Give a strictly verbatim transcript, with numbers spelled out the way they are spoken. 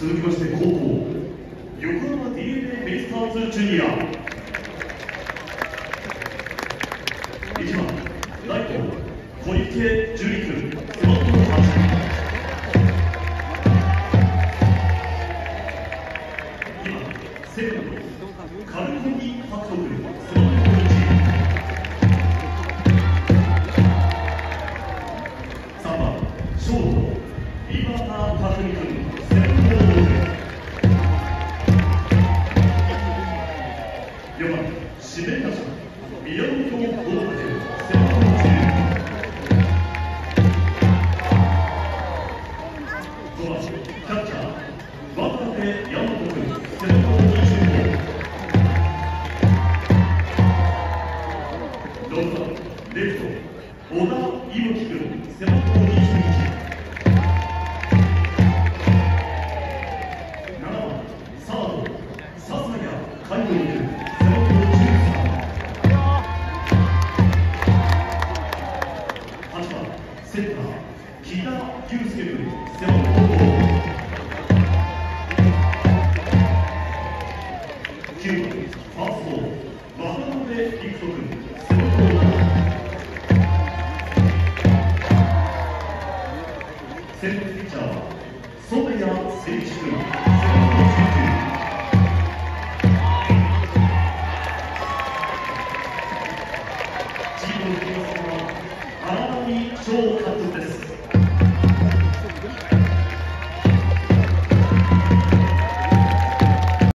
続きまして後攻、横浜 DeNA ベイスターズジュニア。いちばんライト小池樹君、背番号はち。にばんセカンドカルコギ獲得、背番号いち。さんばんショート井端拓海君、背番号ろく。よんばん指名打者宮本豪太君、背番号じゅう。ごばんキャッチャー渡辺大和君、背番号にじゅうご。ろくばんレフト小田伊吹君、背番号にじゅういち。ななばんサード笹谷海洋君、背番号じゅうさん。はちばんセンター木田祐介君、背番号ご。きゅうばんファースト渡辺陸斗君、背番号なな。先発ピッチャーは染谷誠一君、背番号じゅうきゅう。チームのキーマンは荒波翔君